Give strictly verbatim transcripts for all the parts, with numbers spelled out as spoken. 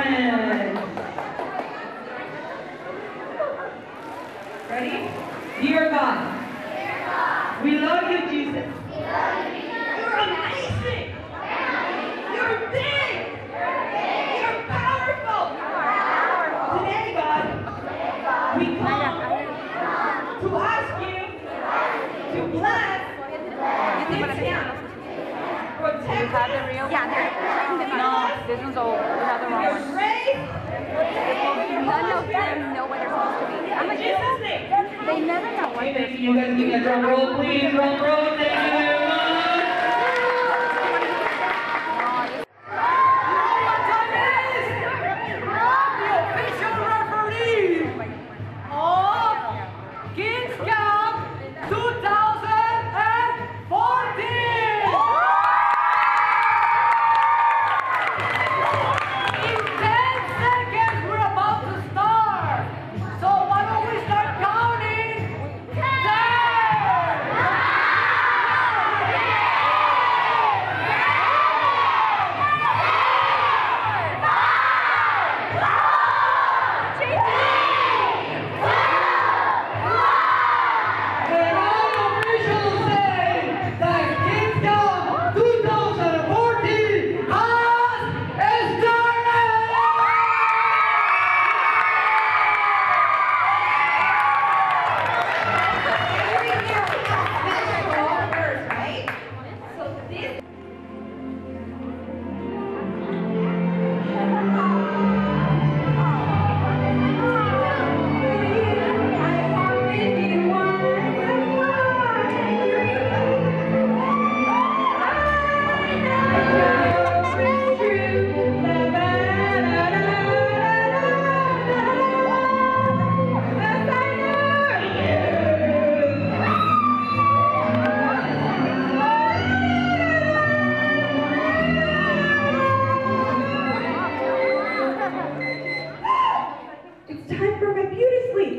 friends. Ready? Dear God, we love you, Jesus. You're amazing. You're big. You're powerful. Today, God, we come to ask you to bless this camp. Protect us. Yeah, they're, no, this one's old. We have the wrong Your one. grace. None of them know where they're supposed to be. I'm like, Jesus' name. they never know what Hey, they're baby, you guys give me a drum roll, please. Drum roll. Thank you very much. It's time for my beauty sleep.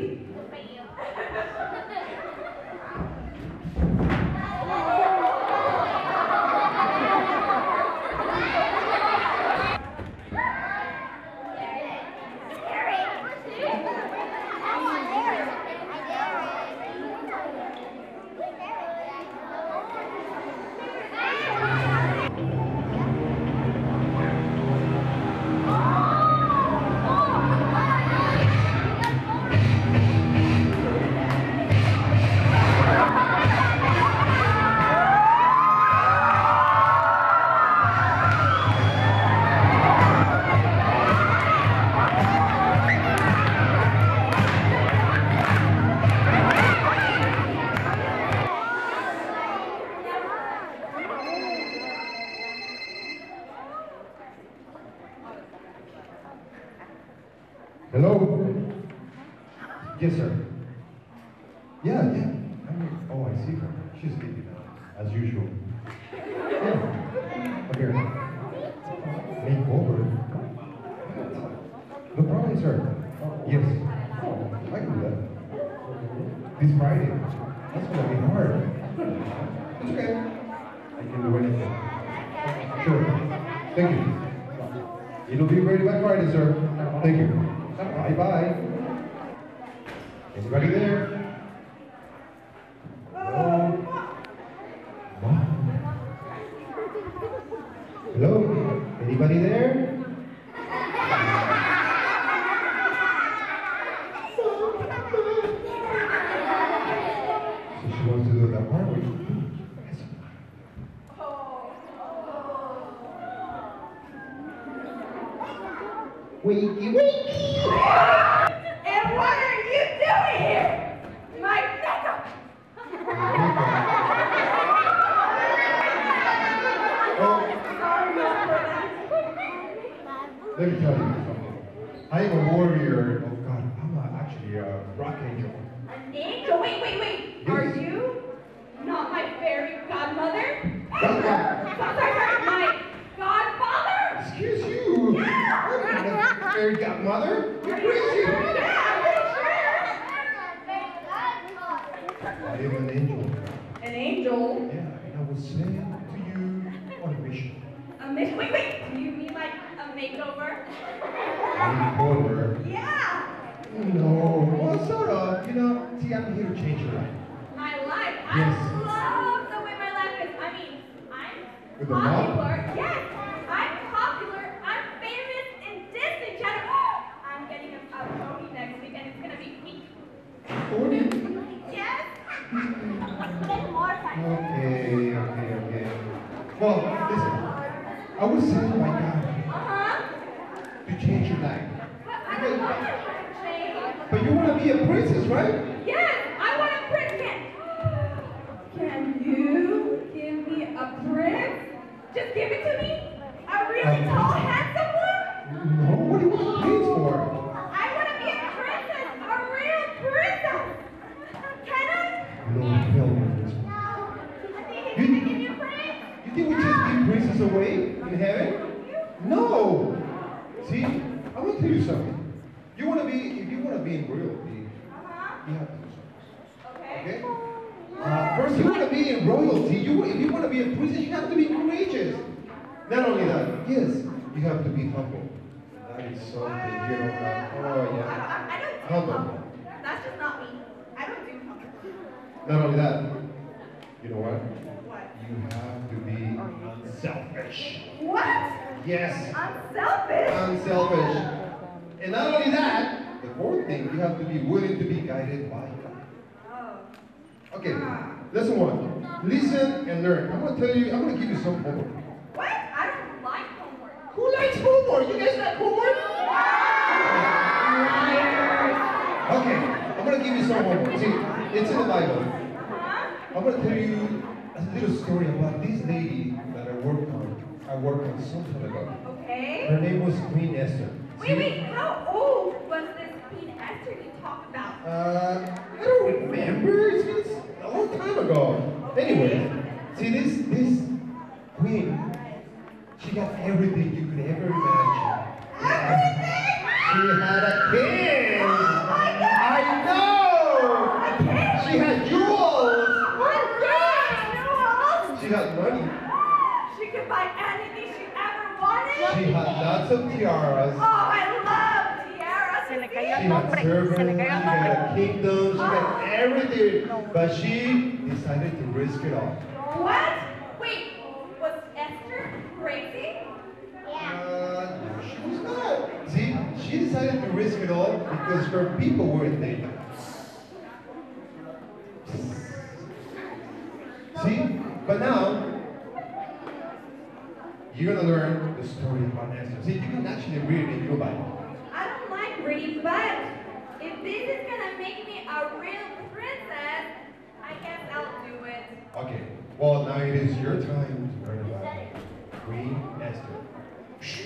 Hello? Yes, sir. Yeah, yeah. I mean, oh, I see her. She's sleeping now, as usual. Yeah. Okay. Make over. No problem, sir. Yes. I can do that. This Friday. That's gonna be hard. It's okay. I can do anything. Sure. Thank you. It'll be ready by Friday, sir. Thank you. Bye bye. Anybody there? Hello? Wow. Hello? Anybody there? So she wants to do that part with you. Wakey, wakey! And what are you doing here? My makeup! Oh, let me tell you something. I am a warrior. Oh God, I'm a, actually a rock angel. An angel? Wait, wait, wait. Yes. Are you not my fairy godmother? Godmother? Sorry, sorry, my godfather? Excuse you. Yeah. I'm not a fairy godmother. You're crazy. Yeah, I'm pretty sure. I am an angel. An angel? Yeah, and I was sent to you on a mission. A mission? Wait, wait. Do you mean like a makeover. Makeover? Yeah. No, well, sort of. You know, see, I'm here to change your life. My life. Yes. I love the way my life is. I mean, I'm With the mom? popular. Yes, I'm popular. I'm famous in Disney Channel. I'm getting a, a pony next week, and it's gonna be me. Pony? Yes. It's more fun. Okay, okay, okay. Well, listen. I was saying, my God, Uh-huh. to change your life. But I don't want to change. But you want to be a princess, right? Yes, I want a prince. Can, can you give me a prince? Just give it to me. A really Um, tall, handsome one. No, what do you want a prince for? I want to be a princess, a real princess. Can I? No, hell no. You think you can give me a prince? You think we just give princes away in heaven? No! See, I'm gonna tell you something. You wanna be, if you wanna be in royalty, Uh-huh. you have to do something. Okay. Okay? Uh, first, you wanna be in royalty. You, if you wanna be a princess, you have to be courageous. Not only that, yes, you have to be humble. That is something, you know. Uh, oh I don't, yeah. I, I don't do Humble. humble. That's just not me. I don't do humble. Not only that, you know what? What? You have to be unselfish. What? Yes. I'm selfish. Unselfish. And not only that, the fourth thing, you have to be willing to be guided by God. Oh. Okay, lesson one. Listen and learn. I'm gonna tell you, I'm gonna give you some homework. What? I don't like homework. Who likes homework? You guys like homework? Okay, I'm gonna give you some homework. See, it's in the Bible. Huh? I'm gonna tell you a little story about this lady that I worked on. I worked on some time ago. Okay. Her name was Queen Esther. See? Wait, wait, how old was this Queen Esther you talk about? Uh, I don't remember. It's been a long time ago. Anyway, see this this queen, she got everything you could ever imagine. Everything? She had a king. Oh my God! I know. I can't. She had jewels. What? Yes! She had money. She could buy anything she ever wanted. She had lots of tiaras. Oh, I love tiaras. Se le She cayó el had nombre. servants. Se le She cayó el nombre. had a kingdom. She had everything. But she decided to risk it all. What? Wait, was Esther crazy? Uh, she was not. See, she decided to risk it all because her people were in danger. See, but now you're gonna learn the story about Esther. See, you can actually read it in your Bible. I don't like reading, but if this is gonna make me a real princess, I guess I'll do it. Okay. Well, now it is your time to learn about Queen Esther. Shh.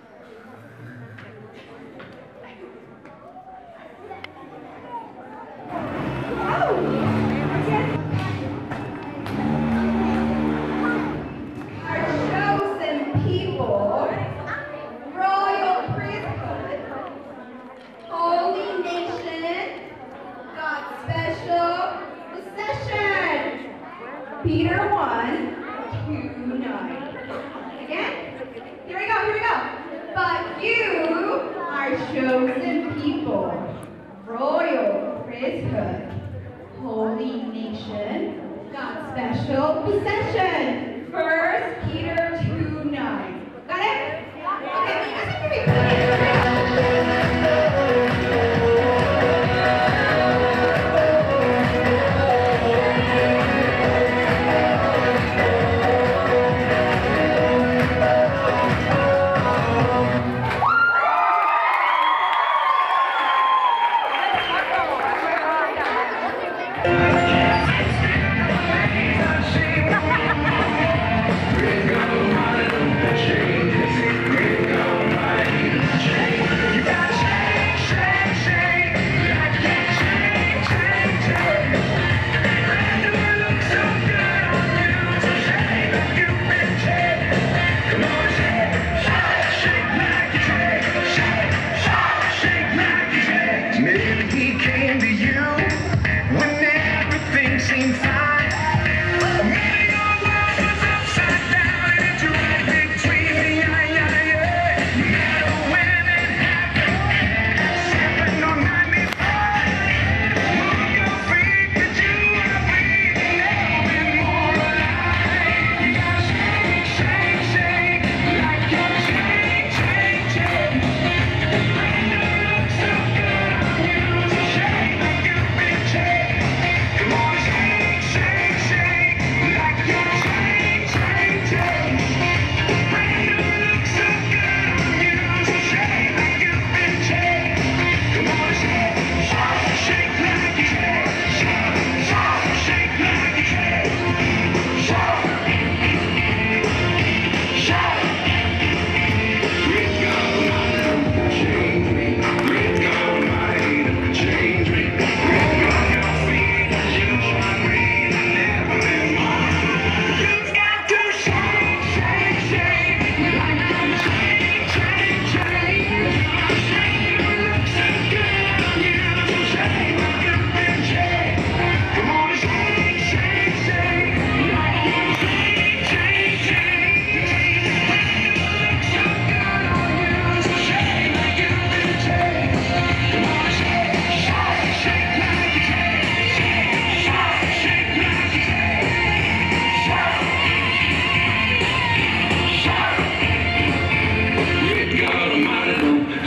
Our chosen people, royal priesthood, holy nation, God's special possession. Peter one, two, nine. Again? Here we go, here we go. But you are chosen people, royal priesthood, holy nation, God's special possession. First Peter two nine. Got it? Okay, you guys have to be Let's go.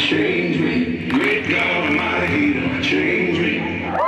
change me. Great God Almighty, change me.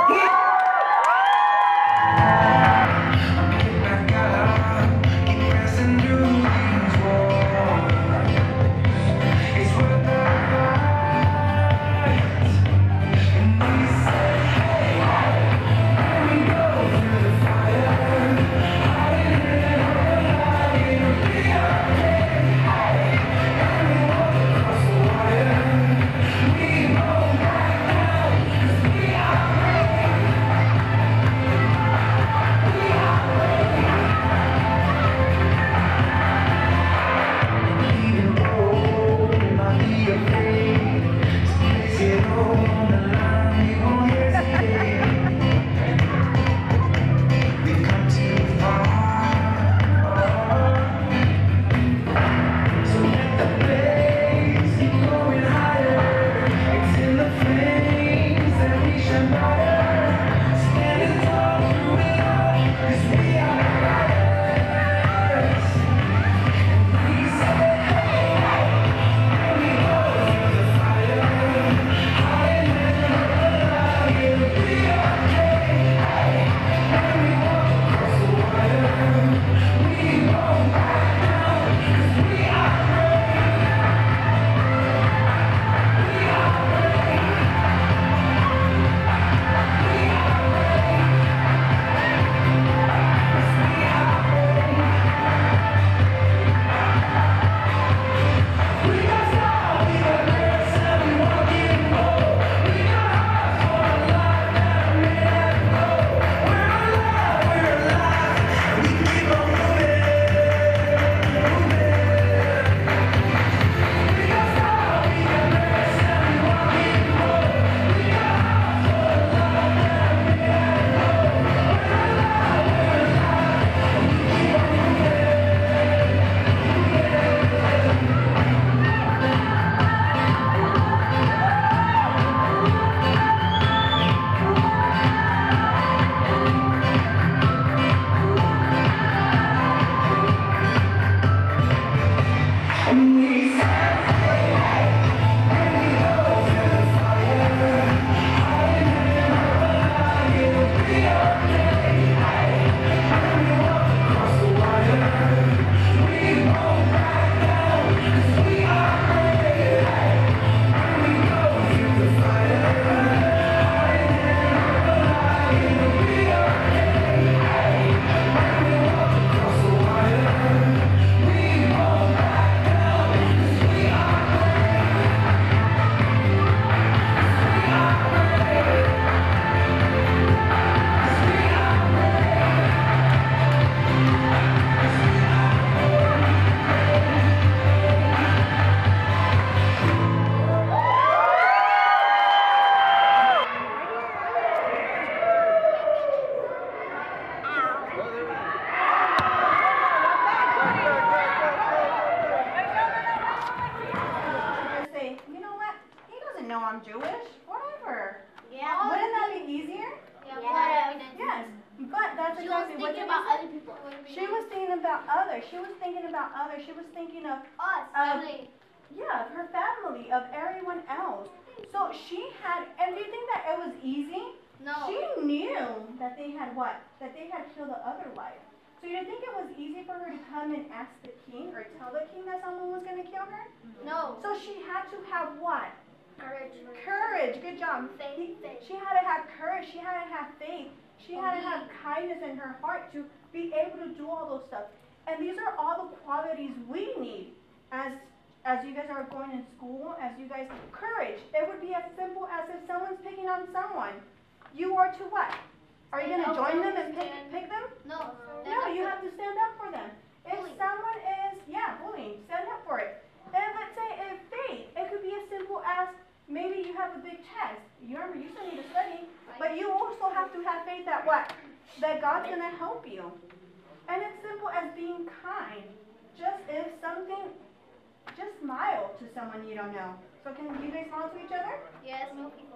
She was thinking about others. She was thinking of us, of, yeah, of her family, of everyone else. So she had, and do you think that it was easy? No. She knew that they had what? That they had killed the other wife. So you think it was easy for her to come and ask the king or tell the king that someone was going to kill her? No. So she had to have what? Courage. Courage. Good job. Faith. faith. She had to have courage. She had to have faith. She had to have kindness in her heart to be able to do all those stuff. And these are all the qualities we need as as you guys are going in school, as you guys, courage. It would be as simple as if someone's picking on someone. You are to what? Are you going to join them and pick, pick them? No. No, you have to stand up for them. If someone is, yeah, bullying, stand up for it. And let's say if faith, it could be as simple as maybe you have a big test. You remember, you still need to study, but you also have to have faith that what? That God's going to help you. And it's simple as being kind. Just if something, just smile to someone you don't know. So can you guys smile to each other? Yes. No people.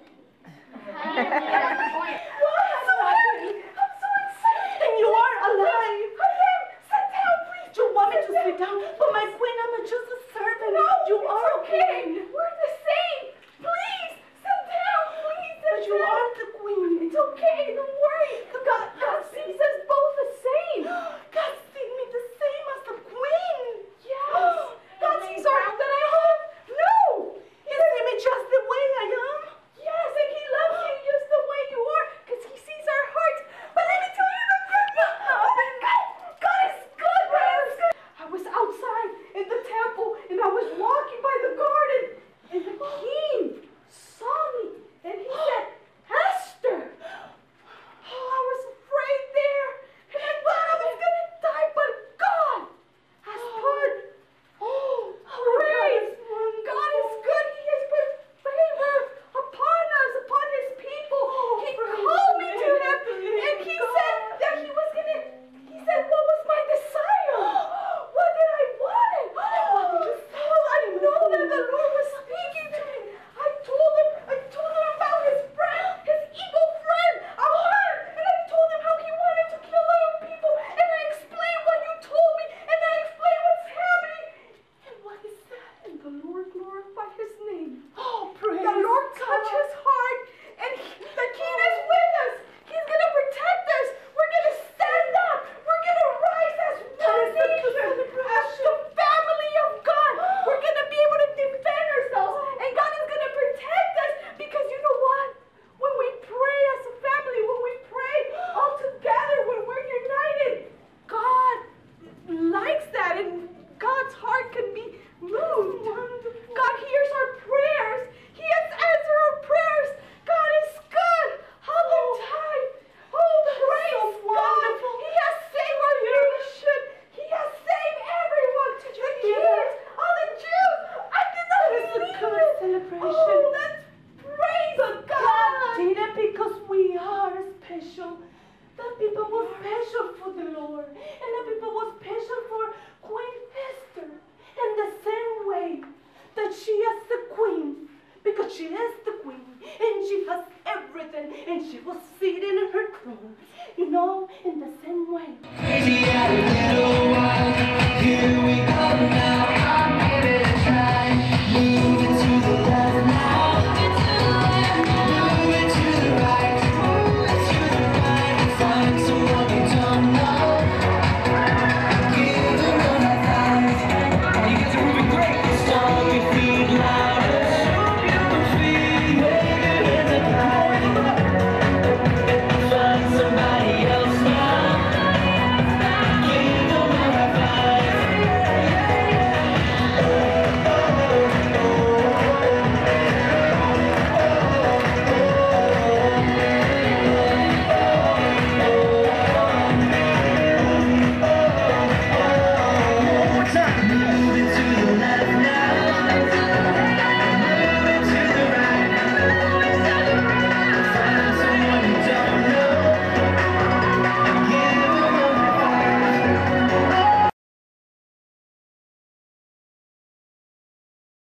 I'm so happy. I'm so excited. And you are alive. I am. Sit down, please. You want me to sit down? But my queen, I'm just a servant. No, you are okay. We're the same. Lord by his name. Oh, praise The Lord touched his heart, and he, the King is with us. He's going to protect us. We're going to stand up. We're going to rise as one nation, as the family of God. We're going to be able to defend ourselves, and God is going to protect us because you know what? When we pray as a family, when we pray all together, when we're united, God likes that, and God's heart can be moved. God hears our prayers. He has answered our prayers. God is good all the time. Oh, praise God. He has saved our nation. He has saved everyone. The kids, all the Jews. I cannot believe it. Celebration. Oh, let's praise But God. God did it because we are special. The people were special for the Lord. And the people were special for Queen Esther. In the same way that she is the queen. Because she is the queen. And she has everything. And she was seated in her throne. You know, in the same way. Crazy out a little while. Here we go now.